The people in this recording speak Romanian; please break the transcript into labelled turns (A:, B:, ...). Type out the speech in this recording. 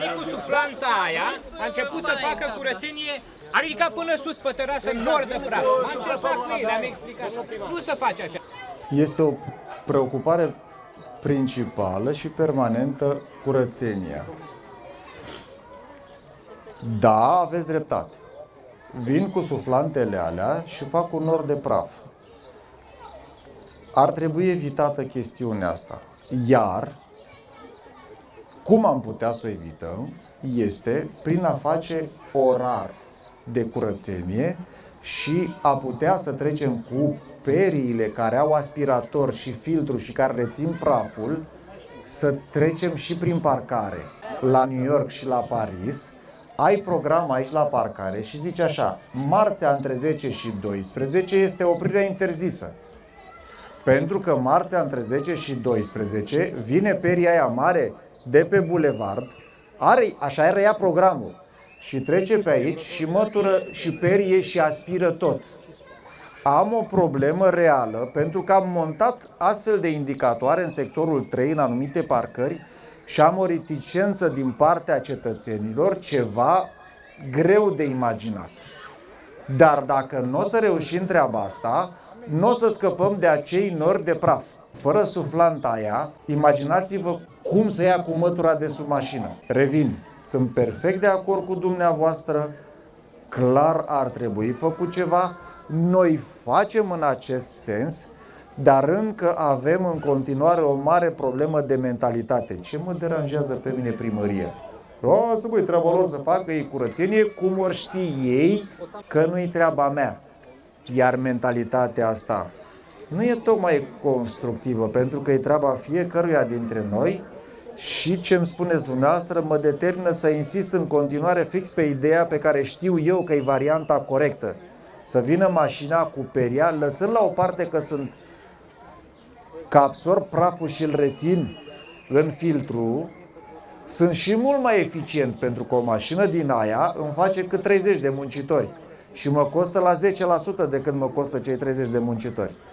A: venit cu suflanta aia, a început să facă curățenie, a ridicat până sus pe terasă nor de praf. M-am certat cu ei, le-am explicat. Nu se face așa.
B: Este o preocupare principală și permanentă curățenia. Da, aveți dreptate. Vin cu suflantele alea și fac un nor de praf. Ar trebui evitată chestiunea asta. Iar, cum am putea să o evităm, este prin a face orar de curățenie și a putea să trecem cu periile care au aspirator și filtru și care rețin praful, să trecem și prin parcare. La New York și la Paris, ai program aici la parcare și zice așa: marțea între 10 și 12 este oprirea interzisă. Pentru că marțea între 10 și 12 vine peria aia mare de pe bulevard, așa era ea programul, și trece pe aici și mătură și perie și aspiră tot. Am o problemă reală pentru că am montat astfel de indicatoare în sectorul 3 în anumite parcări și am o reticență din partea cetățenilor, ceva greu de imaginat. Dar dacă nu o să reușim treaba asta, nu o să scăpăm de acei nori de praf. Fără suflanta aia, imaginați-vă cum să ia cu mătura de sub mașină. Revin, sunt perfect de acord cu dumneavoastră, clar ar trebui făcut ceva, noi facem în acest sens, dar încă avem în continuare o mare problemă de mentalitate. Ce mă deranjează pe mine primăria? O, să băi, treaba lor să facă ei curățenie, cum or ști ei că nu-i treaba mea. Iar mentalitatea asta nu e tocmai constructivă, pentru că e treaba fiecăruia dintre noi și ce-mi spuneți dumneavoastră mă determină să insist în continuare fix pe ideea pe care știu eu că e varianta corectă. Să vină mașina cu peria, lăsând la o parte că absorb praful și îl rețin în filtru, sunt și mult mai eficient, pentru că o mașină din aia îmi face cât 30 de muncitori și mă costă la 10% decât mă costă cei 30 de muncitori.